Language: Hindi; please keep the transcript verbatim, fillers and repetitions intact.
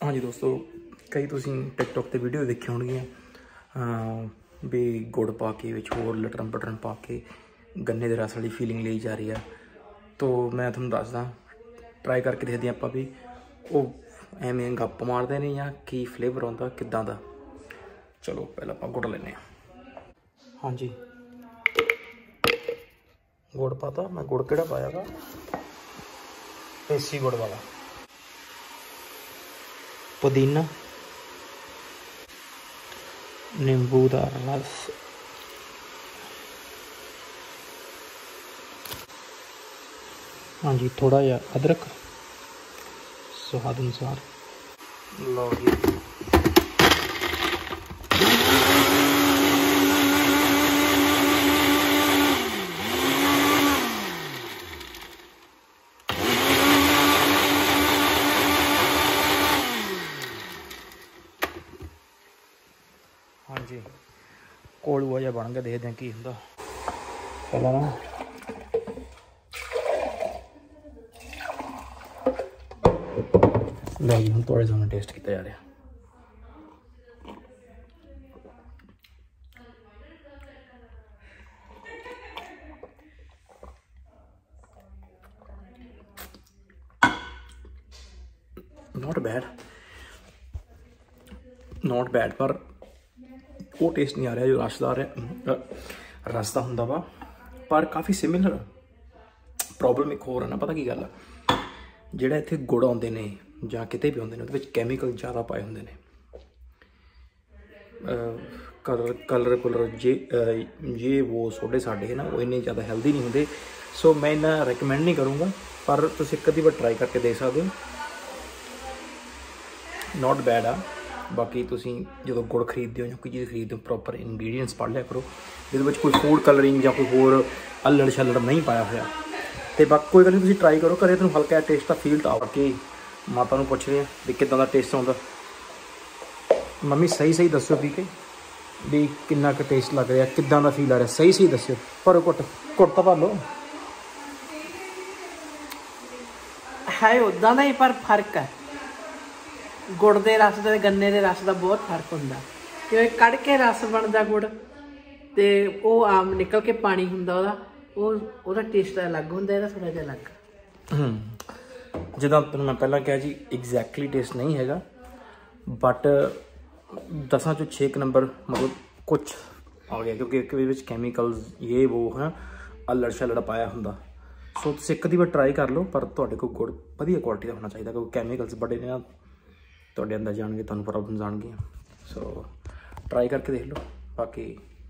हाँ जी दोस्तों, कई तुसीं टिकटॉक ते वीडियो देखी होणगियां भी गुड़ पा के विच होर लटरन पटरन पा के गन्ने दे रस वाली फीलिंग ली जा रही है। तो मैं तुहानूं दसदा, ट्राई करके देखदे आं आपां भी ओह एवें गप्प मारदे ने जां की फ्लेवर आउंदा किद्दां दा। चलो पहलां आपां गुड़ लैने आं। हाँ जी, गुड़ पाता। मैं गुड़ किहड़ा पाया गा? देसी गुड़ वाला। पुदीना, नींबू का रस, हाँ जी, थोड़ा जा अदरक स्वाद अनुसार। लो जी, हाँ जी, कोलूआ जिहा बन गया। देखते हैं की हुंदा। पहला ना लो जी, हम थोड़े सामने टेस्ट किया जा रहा। नॉट बैड, नॉट बैड, पर वो टेस्ट नहीं आ रहा जो रसदार है रस का होंदा वा, पर काफ़ी सिमिलर। प्रॉब्लम एक होर है ना, पता की गल है, जिहड़ा इत्थे गुड़ आउंदे ने जां किते भी आउंदे ने उहदे विच कैमिकल ज़्यादा पाए हुंदे ने। कलर कलर कुलर जे ये वो सोडे साडे है ना, वो इन्ने ज़्यादा हैल्दी नहीं होंदे। सो मैं इन्ना रिकमेंड नहीं करूँगा, पर तुसीं एक अद्धी बार ट्राई करके देख सकदे हो। नॉट बैड आ। बाकी तुसीं जो गुड़ खरीदते हो या कोई चीज़ खरीदते हो, प्रॉपर इंग्रीडिएंट्स पढ़ लिया करो, जिहदे कोई फूड कलरिंग या कोई होर अल्लड़ शल्लड़ नहीं पाया होया। तो बाकी कोई गल नहीं, तुसीं ट्राई करो, घरे तुहानूं हल्का टेस्ट का फील आ। बाकी माता नूं पुछ रहे हैं भी किदां दा टेस्ट आउंदा। मम्मी सही सही दस्सो पी के भी किन्ना क टेस्ट लग रहा, किदां दा फील आ रहा, सही सही दस्सो। पर घुट घुट तां भर लो। है उदां दा ही, पर फर्क है। गुड़ के रस के गन्ने के रस का बहुत फर्क होंदा, क्योंकि कड़ के रस बनता गुड़ ते वो आम निकल के पानी हुंदा ओहदा, ओहदा टेस्ट अलग हुंदा, इहदा थोड़ा जिहा अलग। जिद्दां मैं पहला कहा जी, एग्जैक्टली टेस्ट नहीं हैगा, बट दसां चो छे नंबर मतलब कुछ आ गया, क्योंकि एक विच कैमिकल्स ये वो है अल्लड़ शल्लड़ पाया हुंदा। सो तुसीं इक अद्धी बार ट्राई कर लो, पर तुहाडे कोल गुड़ वधिया क्वालिटी का होना चाहिए, क्योंकि कैमिकल्स बड़े ने तुहाडे अंदर जाणगे, तुहानूं प्रॉब्लम्स आउणगीਆਂ। सो ट्राई करके देख लो। बाकी